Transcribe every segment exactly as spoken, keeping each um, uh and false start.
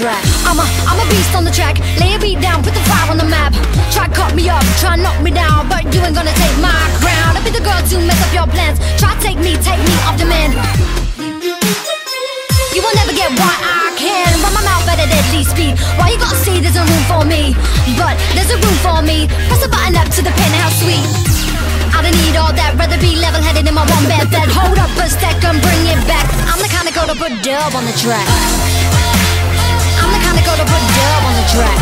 track. I'm a, I'm a beast on the track. Lay a beat down, put the fire on the map. Try cut me up, try knock me down, but you ain't gonna take my crown. I'll be the girl to mess up your plans. Try take me, take me off demand. You will never get what I can. Run my mouth at a deadly speed. Why you gotta say there's a room for me? But there's a room for me. Press a button up to the penthouse suite. I don't need all that, rather be level-headed in my one bed bed. Hold up a sec and bring it back. I'm the kind of girl to put dub on the track. I'm the kind of girl to put dub on the track.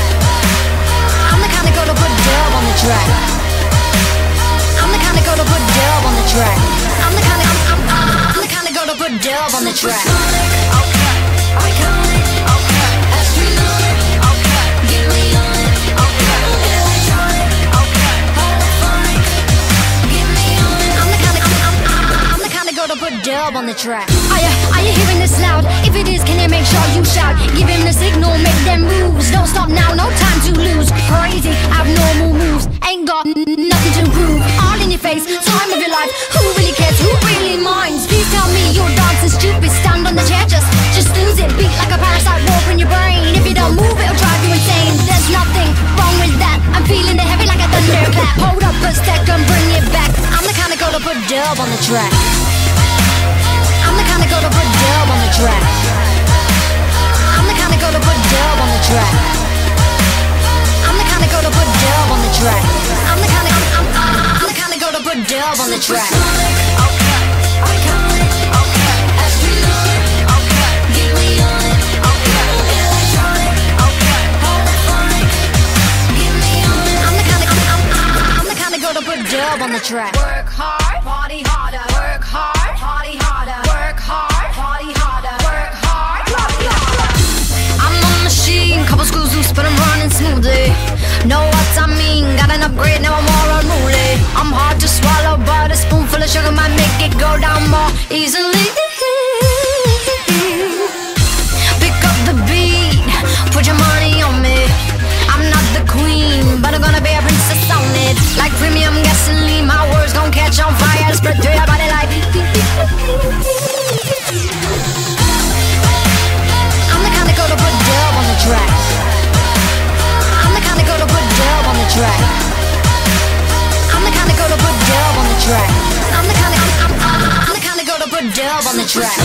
I'm the kind of girl to put dub on the track. I'm the kind of girl to put dub on the track. I'm the kind of I'm, I'm, I'm, I'm the kind of girl to put dub on the track. Okay, iconic, okay, astronomic, okay, give me on it, okay, electronic, okay, polyphonic, give me on it. I'm the kind of I'm, I'm, I'm, I'm the kind of girl to put dub on the track. Are you are you hearing this loud? If it is, can you make sure you shout? Give him the signal, make them moves. Don't stop now, no time to lose. Crazy, abnormal moves. Ain't got n nothing to prove. All in your face, time of your life. Who really cares? Who really minds? Please tell me your dance is stupid. Stand on the chair, just just lose it. Beat like a parasite warp in your brain. If you don't move, it'll drive you insane. There's nothing wrong with that. I'm feeling the heavy like a thunderclap. Hold up a sec and bring it back. I'm the kind of girl to put dub on the track. I'm the kind of girl to put dub on the track. I'm the kind of girl to put dub on the track. I'm the kind of girl to put dub on the track. I'm the kind of I'm, I'm, I'm the kind of girl to put dub on the track. Okay, iconic, okay, astronomic, okay, give me on it, okay, electronic, okay, polyphonic, give me on it. I'm the kind of I'm, I'm, I'm the kind of girl to put dub on the track. Work hard, party harder. Work hard, party harder. Work hard, party harder. Work hard, party harder. I'm a machine, couple screws loose, but I'm running smoothly. Know what I mean? Got an upgrade, now I'm more unruly. I'm hard to swallow, but a spoonful of sugar might make it go down more easily. Pick up the beat, put your money on me. I'm not the queen, but I'm gonna be a princess on it. Like premium gasoline, my words gon' catch on fire, spread through your body like. I'm the kind of girl to put dub on the track. I'm the kind of girl to put dub on the track. I'm the kind of girl to put dub on the track. I'm the kind of I'm, I'm, I'm the kind of girl to put dub on the track.